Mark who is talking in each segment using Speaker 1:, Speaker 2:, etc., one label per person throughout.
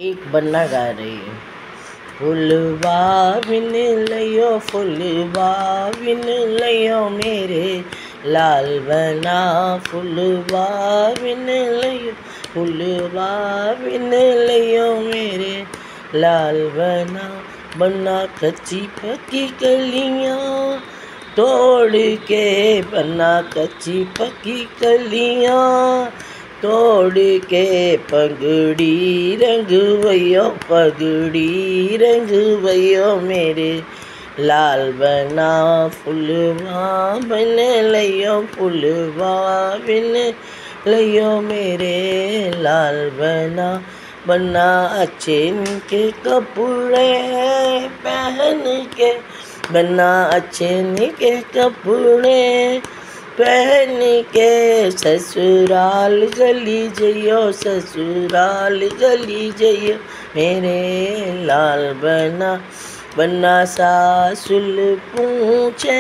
Speaker 1: एक बन्ना गा रही है। फुलवा बिन लियो, फुलवा बिन लियो मेरे लाल बना, फुलवा बिन लियो, फुलवा बिन लियो मेरे लाल बना। बन्ना कच्ची पक्की कलियां तोड़ के, बन्ना कच्ची पक्की कलियां तोड़ के पगड़ी रंगवैयो, पगड़ी रंगवैयो मेरे लाल बना। फुलवा बन लियो, फुलवा बिन लियो मेरे लाल बना। बन्ना अच्छे के कपड़े पहन के, बन्ना अच्छे के कपड़े पहन के ससुराल चली जइयो, ससुराल चली जइयो मेरे लाल बना। बन्ना सासुल पूछे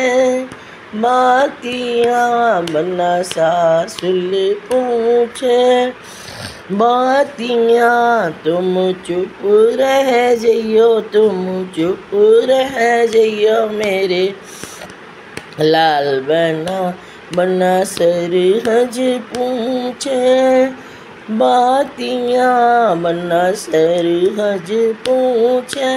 Speaker 1: बातियाँ, बन्ना सासुल पूछे बातियाँ, तुम चुप रह जइयो, तुम चुप रह जइयो मेरे लाल बना। बन्ना सरहज पूछे बातियाँ, बन्ना सरहज पूछे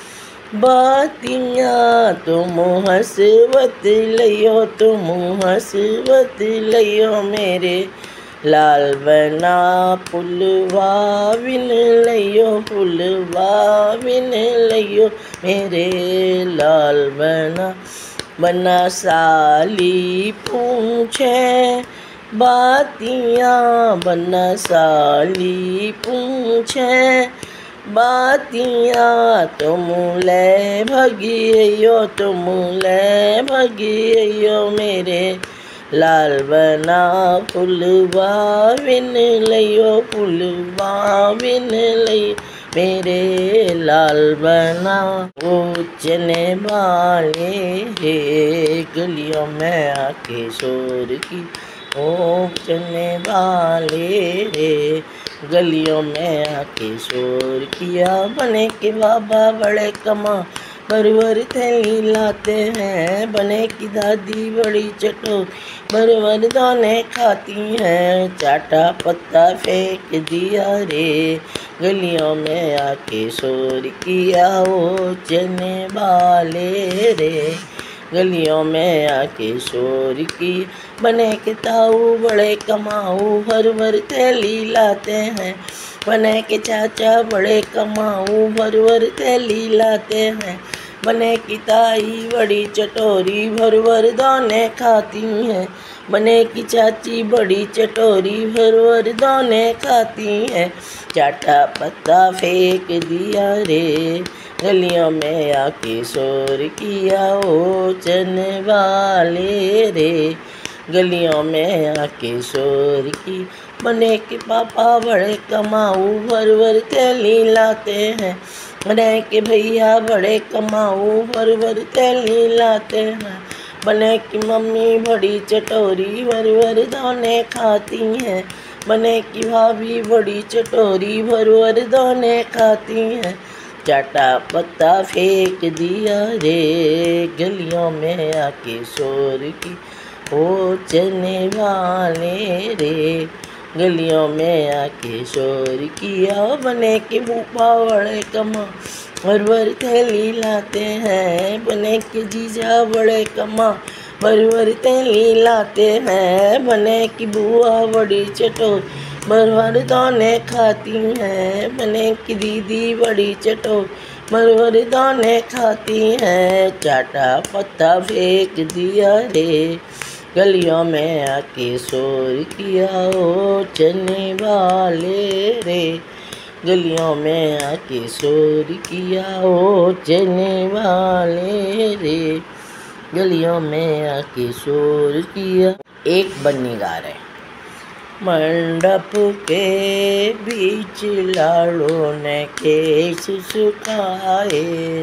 Speaker 1: बातियाँ, तुम हंसवत लियो, तुम हंसवत लियो मेरे लाल बना। फुलवा बिन लियो, फुलवा बिन लियो मेरे लाल बना। बन्ना साली पूछे बातियाँ, बन्ना साली पूछे बातियाँ, तुम ले भगियो, तुम ले भगियो मेरे लाल बना। फुलवा बिन लियो, फुलवा बिन लियो मेरे लाल बना। वो चने वाले रे गलियों में आके शोर की, ओ चने वाले रे गलियों में आके शोर किया। बने के बाबा बड़े कमा भर थैली लाते हैं, बने की दादी बड़ी चटोर भर दाने खाती हैं। चाटा पत्ता फेंक दिया रे गलियों में आके शोर किया, ओ चने वाले रे गलियों में आके शोर की। बने के ताऊ बड़े कमाऊ भर थैली लाते हैं, बने के चाचा बड़े कमाऊ भर थैली लाते हैं। बने की ताई बड़ी चटोरी भर दाने खाती हैं, बने की चाची बड़ी चटोरी भर दाने खाती हैं। चाटा पत्ता फेंक दिया रे गलियों में आके शोर किया, ओ चने वाले रे गलियों में आके शोर की। बने के पापा बड़े कमाऊ भर थैली लाते हैं, बने के भैया बड़े कमाऊ भर थैली लाते हैं। बने की मम्मी बड़ी चटोरी भर दाने खाती हैं, बने की भाभी बड़ी चटोरी भर दाने खाती हैं। चाटा पत्ता फेंक दिया रे गलियों में आके शोर की, ओ चने वाले रे गलियों में आके शोर किया। बने के भूपा बड़े कमा भर थैली लाते हैं, बने के जीजा बड़े कमा भर थैली लाते हैं। बने की बुआ बड़ी चटोर भर दाने खाती हैं, बने की दीदी बड़ी चटोर भर दाने खाती हैं। चाटा पत्ता फेंक दिया रे गलियों में आके शोर किया, ओ चने वाले रे गलियों में आके शोर किया, ओ चने वाले रे गलियों में आके शोर किया। एक बन्नी गा रहे। मंडप के बीच लाड़ों ने केश सुखाए,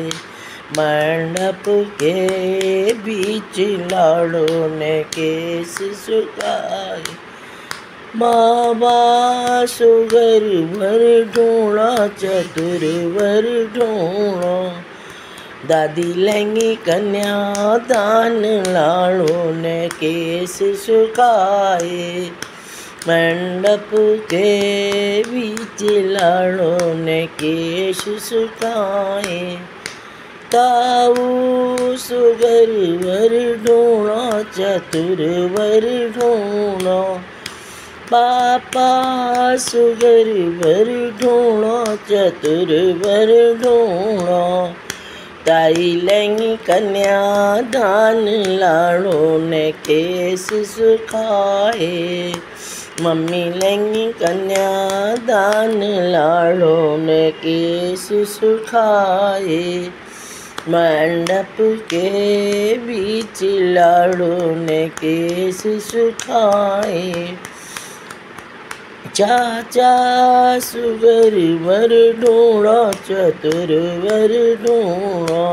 Speaker 1: मंडप के बीच लाड़ों ने केश सुखाए। बाबा सुगर भर ढूंढा चतुर भर ढूंढा। दादी लेंगी कन्या दान लाड़ों ने केस सुखाए। मंडप के बीच लाड़ों ने केश सुखाए। ताऊ सुगर वर ढूंढा चतुर वर ढूंढा। पापा सुगर वर ढूंढा चतुर वर ढूंढा। ताई लेंगी कन्या दान लाड़ों ने केस सुखाए। मम्मी लेंगी कन्या दान लाड़ों ने केस सुखाए। मंडप के बीच लाड़ों ने केस सुखाए। चाचा सुगर वर ढूंढा चतुर वर ढूंढा।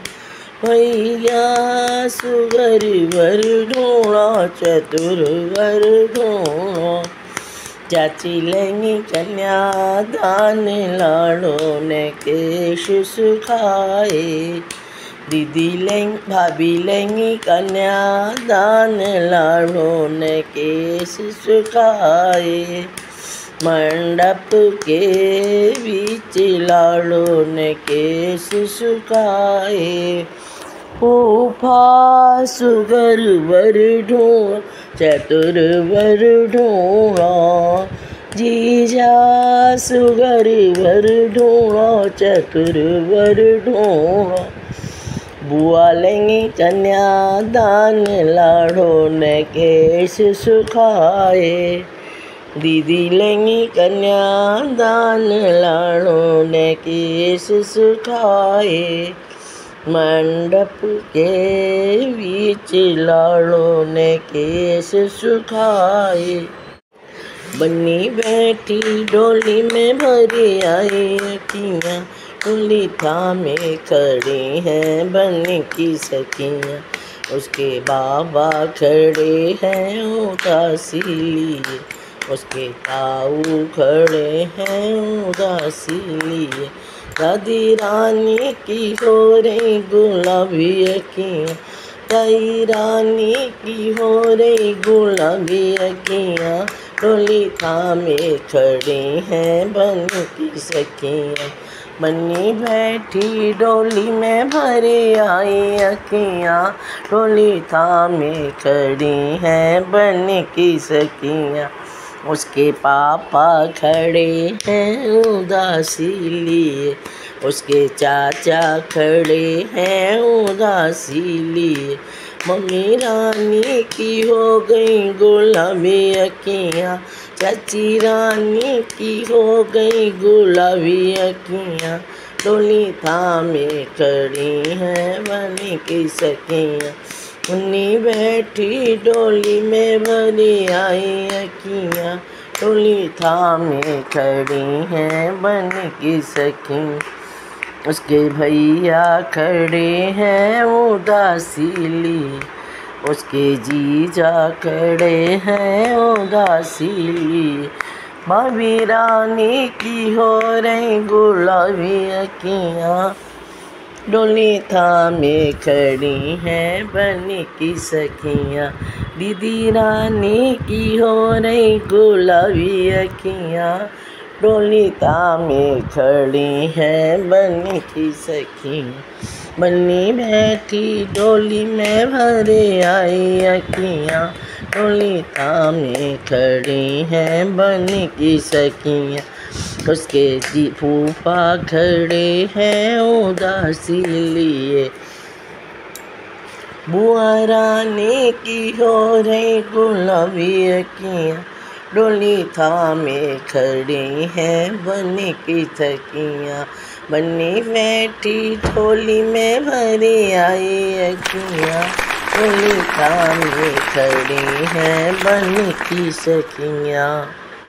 Speaker 1: भैया सुगर वर ढूंढा चतुर वर ढूंढा। चाची लेंगी कन्या दान लाड़ों ने केश सुखाए। दीदी भाभी लेंगी कन्या दान लाड़ों ने केस सुखाए। मंडप के बीच लाड़ों ने केस सुखाए। फूफा सुगर वर ढूंढा चतुर वर ढूंढा। जीजा सुगर वर ढूंढा चतुर वर ढूंढा। बुआ लेंगी कन्या दान लाड़ों ने केश सुखाए। दीदी लेंगी कन्या दान लाड़ों ने केस सुखाए। मंडप के बीच लाड़ों ने केस सुखाए। बन्नी बैठी डोली में भरी आई अखियाँ। डोली थामे खड़ी हैं बन्नी की सखियाँ। उसके बाबा खड़े हैं उदासी लिए। उसके ताऊ खड़े हैं उदासी लिए। दादी रानी की हो रही गुलाबी अखियाँ। दाई रानी की हो रही गुलाबी अखियाँ। डोली थामे खड़ी हैं बन्नी की सखियाँ। बन्नी बैठी डोली में भरी आई अखियाँ। डोली थामे खड़ी हैं बन्नी की सखियाँ। उसके पापा खड़े हैं उदासी लिए। उसके चाचा खड़े हैं उदासी लिए। मम्मी रानी की हो गई गुलाबी अखियाँ। चाची रानी की हो गई गुलाबी अखियाँ। डोली थामे खड़ी हैं बन्नी की सखियाँ। मुन्नी बैठी डोली में भरी आई अखियाँ। डोली थामे खड़ी हैं बन्नी की सखियाँ। उसके भैया खड़े हैं उदासी लिए। उसके जीजा खड़े हैं उदासी लिए। भाभी रानी की हो रही गुलाबी अखियाँ। डोली थामे खड़ी हैं बन्नी की सखियाँ। दीदी रानी की हो रही गुलाबी अखियाँ। डोली थामे खड़ी हैं बन्नी की सखियाँ। बन्नी बैठी डोली में भरे आई अखियाँ। डोली थामे खड़ी हैं बन्नी की सखियाँ। उसके फूफा खड़े हैं उदासी लिए। बुआ रानी की हो रही गुलाबी अखियाँ। डोली थामे खड़ी हैं बन्नी की सखियाँ। बन्नी बैठी डोली में भरी आई अखियाँ। डोली थामे खड़ी हैं बन्नी की सखियाँ।